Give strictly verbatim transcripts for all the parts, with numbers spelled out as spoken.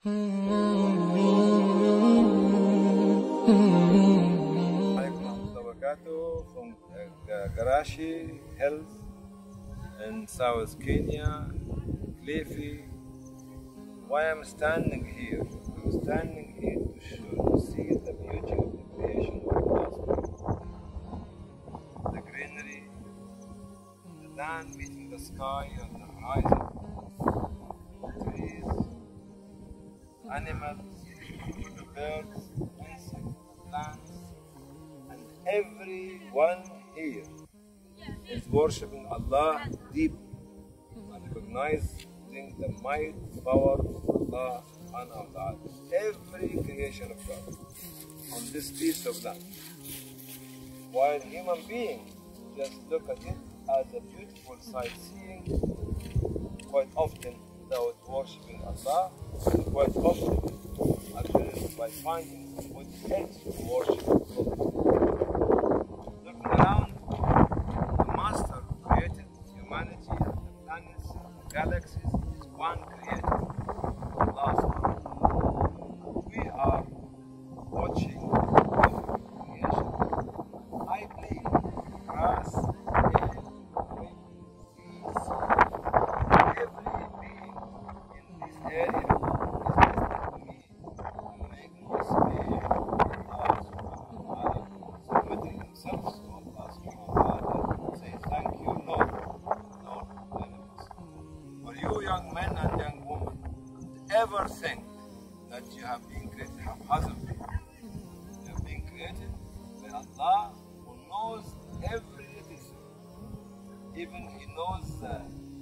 From Garashi Hills in South Kenya, Cliffy. Why I'm standing here? I'm standing here to show, to see the beauty of the creation of God. The greenery, the land meeting the sky on the horizon, trees, animals, the birds, insects, plants, and everyone here is worshipping Allah deeply and recognizing the might, power of Allah subhanahu wa ta'ala. Every creation of God on this piece of land. While human beings just look at it as a beautiful sightseeing, quite often without worshipping Allah, and quite often actually by finding what else to worship. Looking around, the Master who created humanity and the planets and the galaxies is one creator, Allah subhanahu wa ta'ala. We are watching creation. I believe grass, air, wind, seas, every being in this area is listening to me and making this being Allah subhanahu wa ta'ala, submitting themselves to Allah subhanahu wa ta'ala, say thank you, Lord, Lord of the universe. For you young men and young women, ever think that you have been created haphazardly. You have been created by Allah who knows every little thing. Even He knows uh,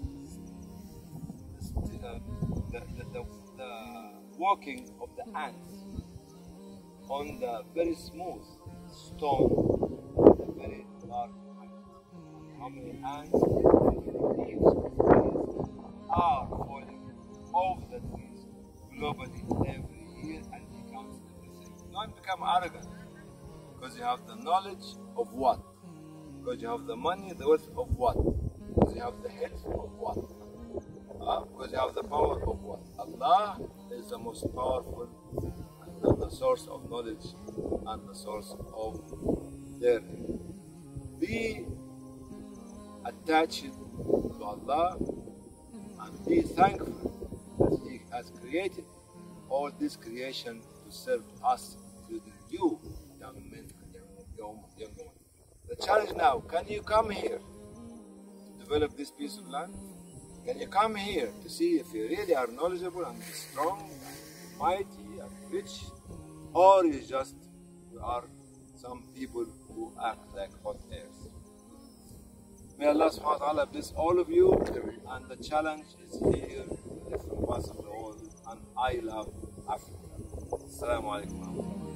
the, the, the, the, the walking of the ants on the very smooth stone, the very dark night. How many ants, how many leaves of trees are falling off the trees globally every year, and He counts everything. Don't become arrogant because you have the knowledge of what? Because you have the money, the wealth of what? Because you have the health of what? Uh, because you have the power of what? Allah is the most powerful and the source of knowledge and the source of learning. Be attached to Allah and be thankful that He has created all this creation to serve us, including you, young men and young, young, young women. The challenge now, can you come here to develop this piece of land? Can you come here to see if you really are knowledgeable and strong and mighty and rich, or you just you are some people who act like hot airs? May Allah subhanahu wa ta'ala bless all of you, and the challenge is here in different parts of the world, and I love Africa. Assalamu alaikum.